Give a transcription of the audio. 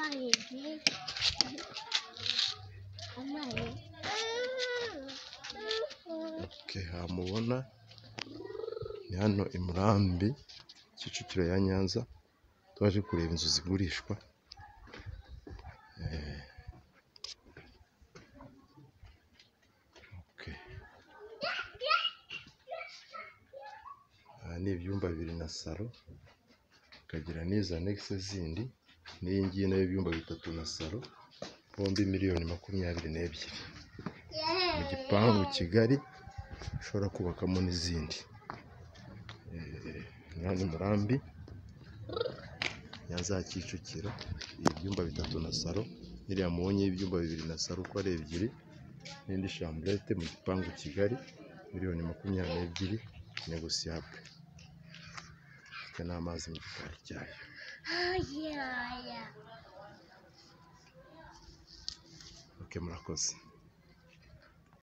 Okay, hamubona ni hano i Murambi Kicukiro ya Nyanza, twaje kureba inzu zigurishwa. Okay. Aha ni ibyumba 2 na salo, kagira n'iza annexe zindi, n'iyi ngiyi nayo ibyumba 3 na salo, bombi $22,000,000 mu gipangu Kigali, ushobora kubakamo n'izindi. Ni Murambi Nyanza Kicukiro, ibyumba 3 na salo, iriya mubonye ibyumba 2 na salo uko ari 2, n'indi chambrette mu gipangu Kigali, $22,000,000 négociable. Ifite n'amazi mu gikari cyayo. Okay, murakoze.